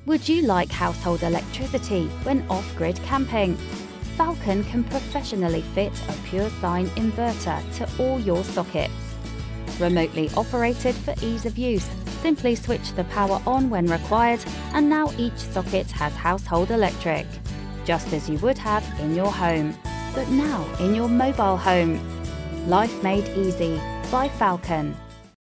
Would you like household electricity when off-grid camping? Falcon can professionally fit a pure sine inverter to all your sockets. Remotely operated for ease of use, simply switch the power on when required, and now each socket has household electric, just as you would have in your home, but now in your mobile home. Life made easy by Falcon.